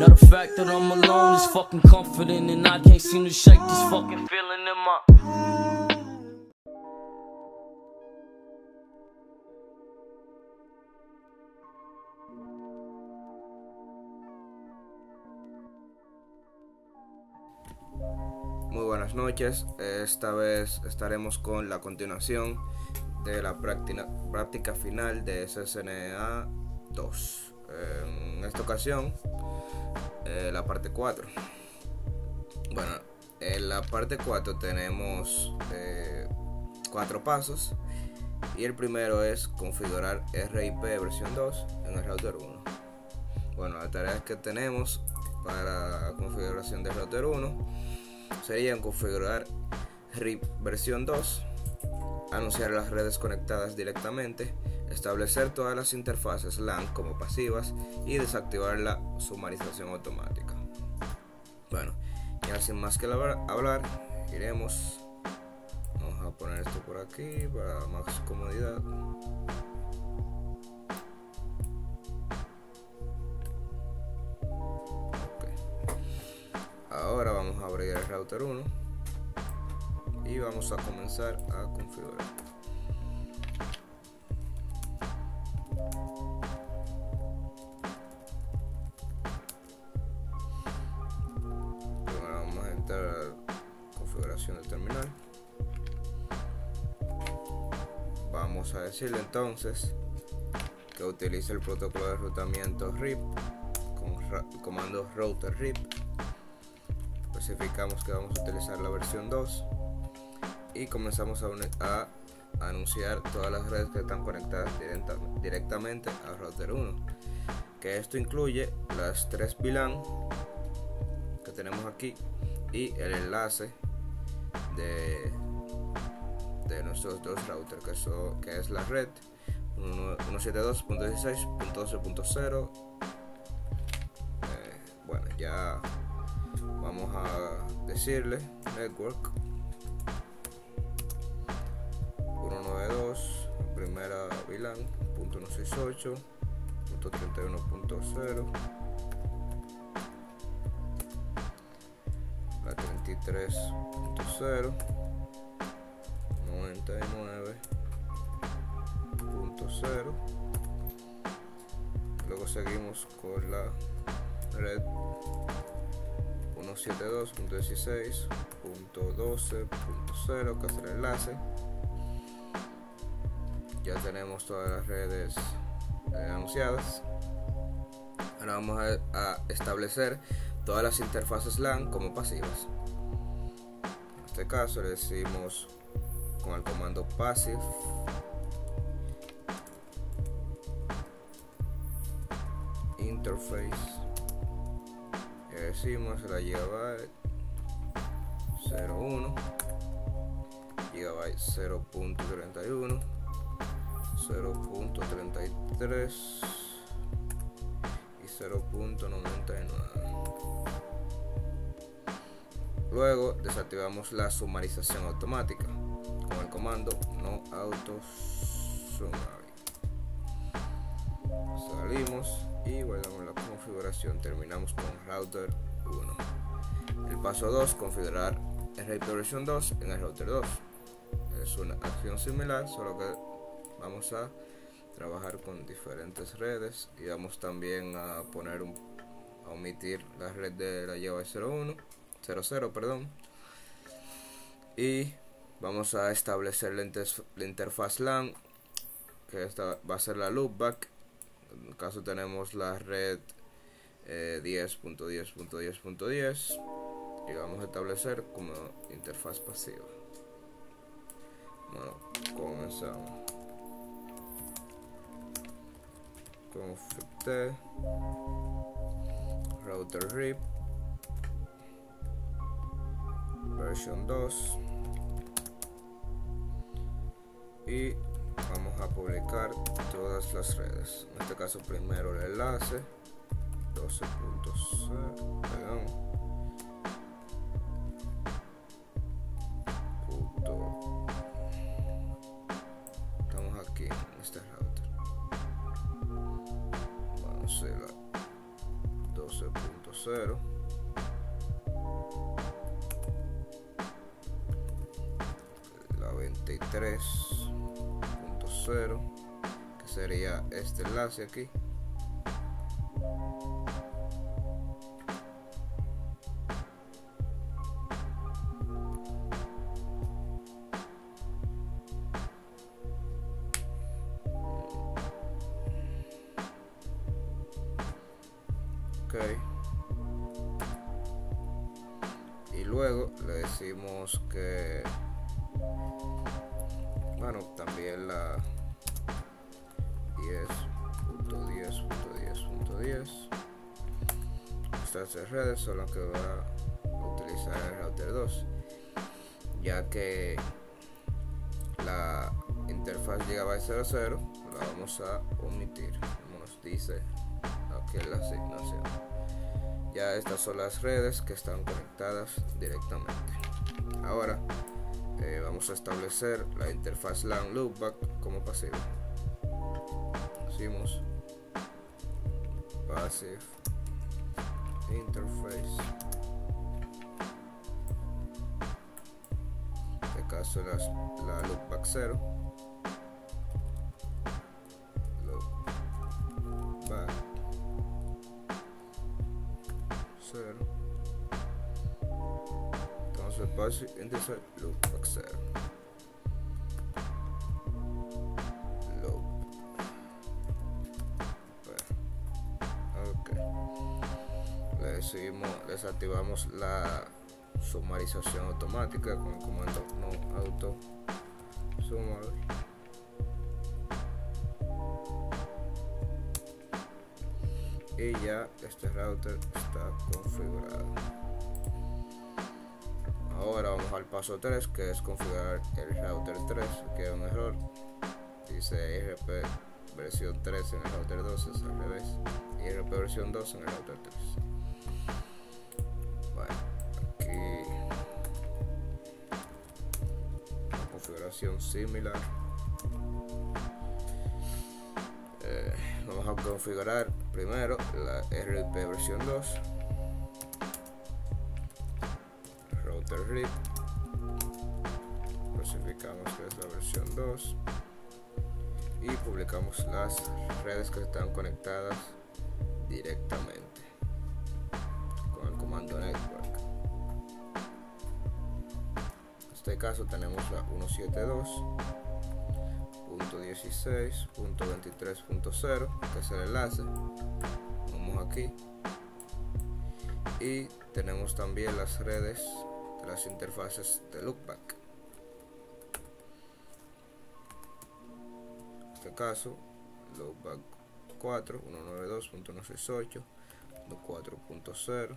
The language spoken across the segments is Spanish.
Now the fact that I'm alone is fucking comforting, and I can't seem to shake this fucking feeling in my... Muy buenas noches, esta vez estaremos con la continuación de la práctica final de SSNA 2. En esta ocasión, la parte 4. Bueno, en la parte 4 tenemos 4 pasos, y el primero es configurar RIP versión 2 en el router 1. Bueno, las tareas que tenemos para la configuración del router 1 serían configurar RIP versión 2, anunciar las redes conectadas directamente, establecer todas las interfaces LAN como pasivas y desactivar la sumarización automática. Bueno, ya sin más que hablar, vamos a poner esto por aquí para más comodidad. Ahora vamos a abrir el router 1 y vamos a comenzar a configurar. Primero vamos a entrar a configuración del terminal. Vamos a decirle entonces que utilice el protocolo de enrutamiento RIP con el comando router RIP. Especificamos que vamos a utilizar la versión 2 y comenzamos a anunciar todas las redes que están conectadas directamente al router 1, que esto incluye las 3 VLAN que tenemos aquí y el enlace de nuestros dos routers, que es la red 172.16.12.0. Bueno, ya vamos a decirle network 192, primera VLAN, .168.31.0, la 33.0, 99.0. Luego seguimos con la red 172.16.12.0, que es el enlace. Ya tenemos todas las redes anunciadas. Ahora vamos a establecer todas las interfaces LAN como pasivas. En este caso le decimos con el comando passive interface, y decimos la Gigabyte 01, Gigabyte 0.31, 0.33 y 0.99. Luego desactivamos la sumarización automática con el comando no auto summary. Salimos y guardamos la configuración. Terminamos con router 1. El paso 2, configurar RIP versión 2 en el router 2. Es una acción similar, solo que vamos a trabajar con diferentes redes, y vamos también a omitir la red de la Gigabyte 00, y vamos a establecer la interfaz LAN, que esta va a ser la loopback. En el caso tenemos la red 10.10.10.10 y vamos a establecer como interfaz pasiva. Bueno, comenzamos. Config router RIP versión 2 y vamos a publicar todas las redes. En este caso primero el enlace 12.0, estamos aquí en este router. Vamos a la 12.0 20.0, la 23.0, que sería este enlace aquí. Okay. Y luego le decimos que, bueno, también la 10.10.10.10 estas redes son las que va a utilizar el router 2, ya que la interfaz Gigabyte 00 la vamos a omitir, como nos dice aquí en la asignación. Ya estas son las redes que están conectadas directamente. Ahora vamos a establecer la interfaz LAN loopback como pasiva. Decimos passive interface, en este caso la loopback 0, loopback 0, entonces passive interface loopback 0, desactivamos la sumarización automática con el comando no auto summary. Y ya este router está configurado. Ahora vamos al paso 3, que es configurar el router 3. Aquí hay un error, dice IRP versión 3 en el router 2, es al revés, IRP versión 2 en el router 3. Similar. Vamos a configurar primero la RIP versión 2, router RIP, especificamos que es la versión 2 y publicamos las redes que están conectadas directamente con el comando network. En este caso tenemos la 172.16.23.0, que es el enlace. Vamos aquí y tenemos también las redes de las interfaces de loopback. En este caso loopback 4, 192.168, 4.0,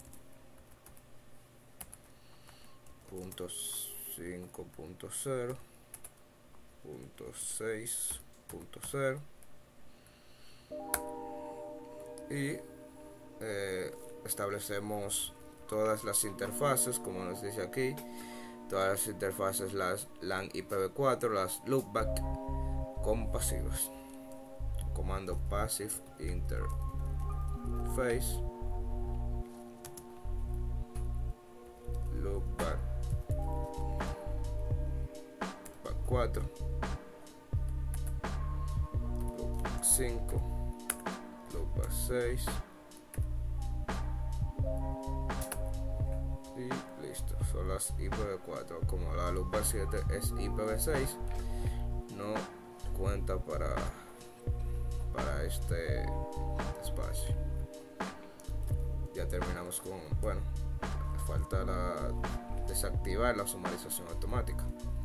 5.0, 6.0 y establecemos todas las interfaces, como nos dice aquí, todas las interfaces, las LAN IPv4, las loopback como pasivas. Comando passive interface loopback 4, loopback 5, loopback 6 y listo, son las IPv4. Como la loopback 7 es IPv6, no cuenta para este espacio. Ya terminamos con, bueno, falta desactivar la sumarización automática.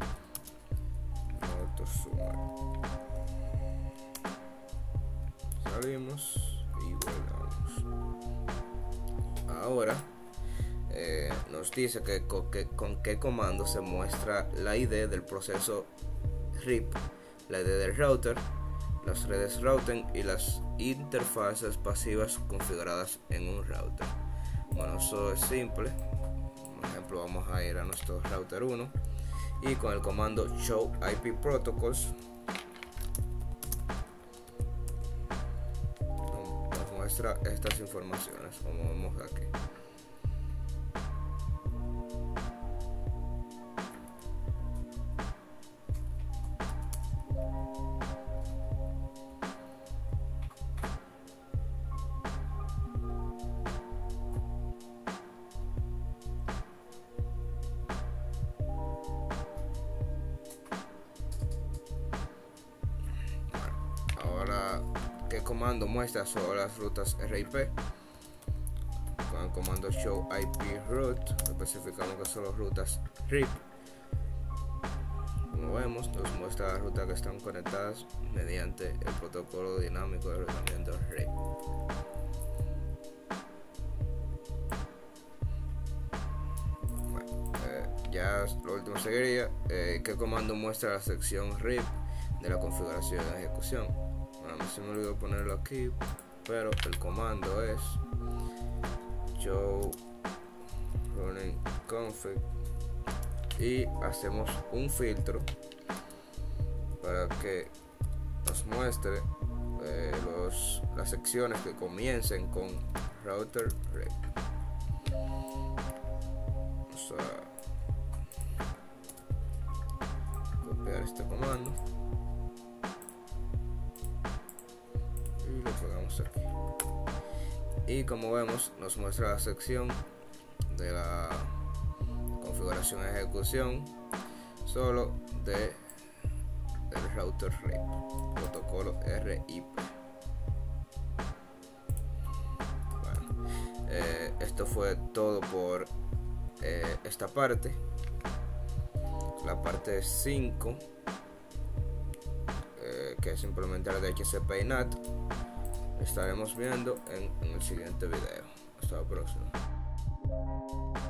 Salimos y volvamos. Ahora nos dice que con qué comando se muestra la ID del proceso RIP, la ID del router, las redes routing y las interfaces pasivas configuradas en un router. Bueno, eso es simple. Por ejemplo, vamos a ir a nuestro router 1 y con el comando show IP protocols nos muestra estas informaciones, como vemos aquí. Ahora, ¿qué comando muestra sobre las rutas RIP? Con el comando show IP route especificamos que son las rutas RIP. Como vemos, nos muestra las rutas que están conectadas mediante el protocolo dinámico de rutamiento RIP. Bueno, ya lo último seguiría, ¿qué comando muestra la sección RIP de la configuración de ejecución? Bueno, se me olvidó ponerlo aquí, pero el comando es show running config y hacemos un filtro para que nos muestre las secciones que comiencen con router RIP. Vamos a copiar este comando y lo pegamos aquí. Y como vemos, nos muestra la sección de la configuración de ejecución solo del router RIP, protocolo RIP. Bueno, esto fue todo por esta parte. La parte 5, que es implementar DHCP y NAT, estaremos viendo en el siguiente video. Hasta la próxima.